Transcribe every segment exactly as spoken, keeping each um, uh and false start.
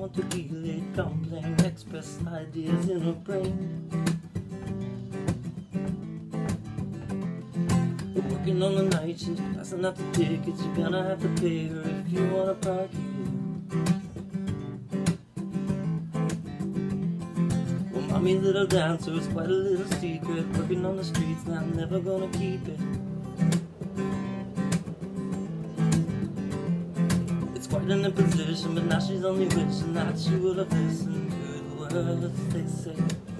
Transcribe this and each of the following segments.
want to be late, complain, express ideas in her brain. Working on the night shift, passing out the tickets, you're gonna have to pay her if you wanna park here. Well, mommy's little dancer is quite a little secret, working on the streets and I'm never gonna keep it. It's quite an imposition, but now she's only wishing that she would have listened to the words they say.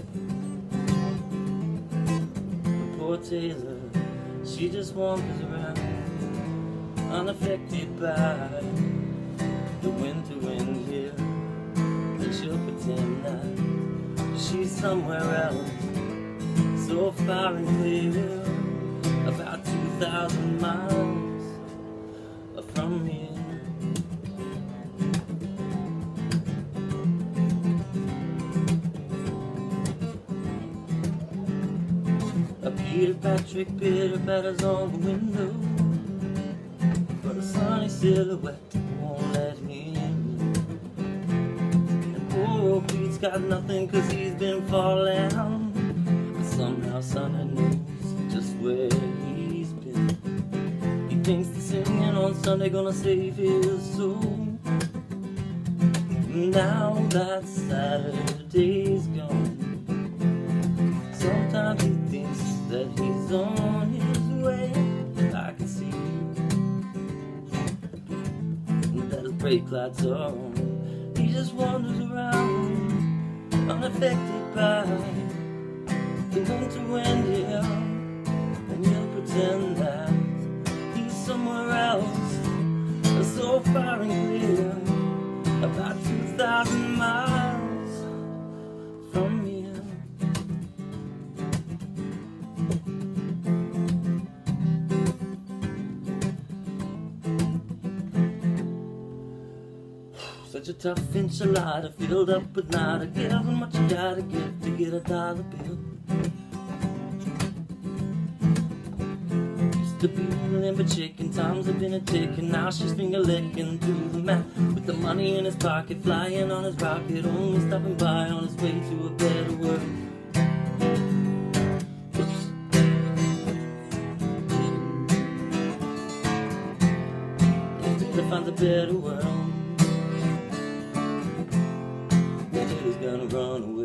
Poor Taylor, she just wanders around, unaffected by the winter wind here. And she'll pretend that she's somewhere else, so far and clear, about two thousand miles from here. A Peter Patrick bitter batters on the window, but a sunny silhouette won't let him in. And poor old Pete's got nothing cause he's been falling, but somehow Sonny knows just where he's been. He thinks the singing on Sunday gonna save his soul. Now that Saturday's gone, sometimes he thinks that he's on his way. I can see that his brake lights are on. He just wanders around, unaffected by the winter wind here. And he'll pretend that he's somewhere else, so far and clear, about two thousand miles from here. Such a tough enchilada filled up with nada. Giving what you gotta give to get a dollar bill. Used to be a limber chicken, times have been a ticking. Now she's finger licking to the man with the money in his pocket, flying on his rocket, only stopping by on his way to a better world. Oops. If he finds a better world, he's gonna run away.